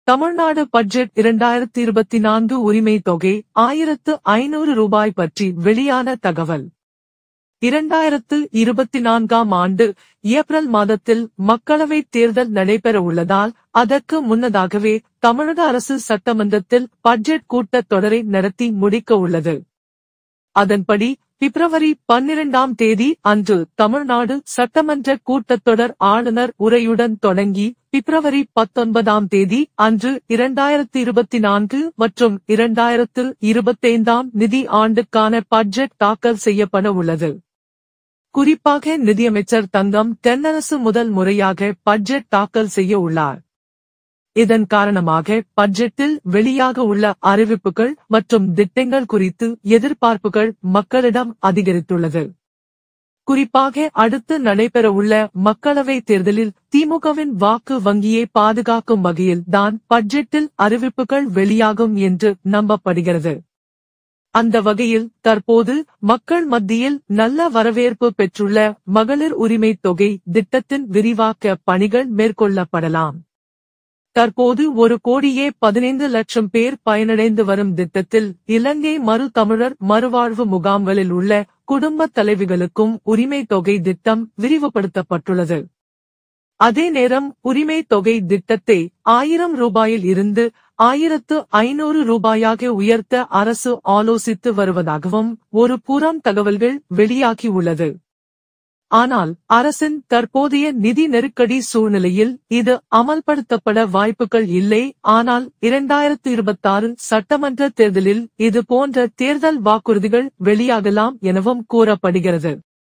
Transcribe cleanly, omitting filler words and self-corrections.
Tamil Nadu budget 2024 உரிமை தொகை 1500 ரூபாய் பற்றி வெளியான தகவல். 2024 ஆண்டு ஏப்ரல் மாதத்தில் மக்களவைத் தேர்தல் நடைபெற உள்ளதால் அதற்கு முன்னதாகவே தமிழக அரசு சட்டமன்றத்தில் பட்ஜெட் கூட்டத் தொடரை நடத்தி முடிக்க உள்ளது. அதன்படி பிப்ரவரி 12ஆம் தேதி அன்று தமிழ்நாடு சட்டமன்ற கூட்டத்தொடர் ஆளுநர் உரையுடன் தொடங்கி பிப்ரவரி 19ஆம் தேதி அன்று 2024 மற்றும் 2025ஆம் நிதி ஆண்டுக்கான பட்ஜெட் தாக்கல் செய்யப்பட உள்ளது. குறிப்பாக நிதியமைச்சர் தங்கம் தென்னரசு முதல் முறையாக பட்ஜெட் தாக்கல் செய்ய உள்ளார். இதன் காரணமாக பட்ஜெட்டில் வெளியாக உள்ள அறிவிப்புகள் மற்றும் திட்டங்கள் குறித்து எதிர்பார்ப்புகள் மக்களிடம் அதிகரித்துள்ளது. குறிப்பாக அடுத்து நடைபெறவுள்ள மக்களவைத் தேர்தலில் திமுகவின் வாக்கு வங்கியை பாதுகாக்கும் வகையில் தான் பட்ஜெட்டில் அறிவிப்புகள் வெளியாகும் என்று நம்பப்படுகிறது. அந்த வகையில் தற்போது மக்கள் மத்தியில் நல்ல வரவேற்பு பெற்றுள்ள மகளிர் உரிமை தொகை திட்டத்தின் விரிவாக்க பணிகள் மேற்கொள்ளப்படலாம். தற்போது 1,15,00,000 பேர் பயனடைந்து வரும் திட்டத்தில் இலங்கை தமிழர் மறுவாழ்வு முகாம்களில் உள்ள குடும்பத் தலைவிகளுக்கும் உரிமை தொகை திட்டம் விரிவுபடுத்தப்பட்டுள்ளது. அதே நேரம் உரிமை தொகை திட்டத்தை 1000 ரூபாயில் இருந்து 1500 ரூபாயாக உயர்த்த அரசு ஆலோசித்து வருவதாகவும் ஒரு புறம் தகவல்கள் வெளியாகியுள்ளது. ஆனால் அரசின் தற்போதைய நிதி நெருக்கடி சூழ்நிலையில் இது அமல்படுத்தப்பட வாய்ப்புகள் இல்லை. ஆனால் 2026 சட்டமன்ற தேர்தலில் இது போன்ற தேர்தல் வாக்குறுதிகள் வெளியாகலாம் எனவும் கூறப்படுகிறது.